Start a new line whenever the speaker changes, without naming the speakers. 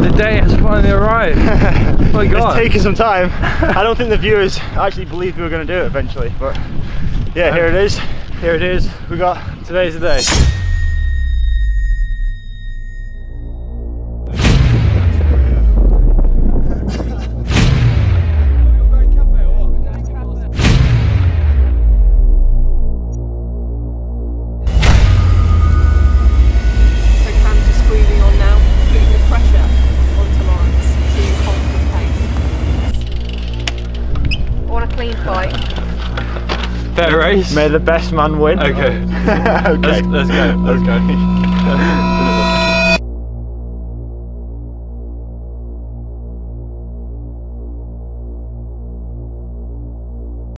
The day has finally arrived. Oh my God.
It's taken some time. I don't think the viewers actually believed we were going to do it eventually, but yeah, here it is.
Here it is.
We got
Today's the day. Fair race.
May the best man win.
Okay.
Okay.
Let's go. Let's go.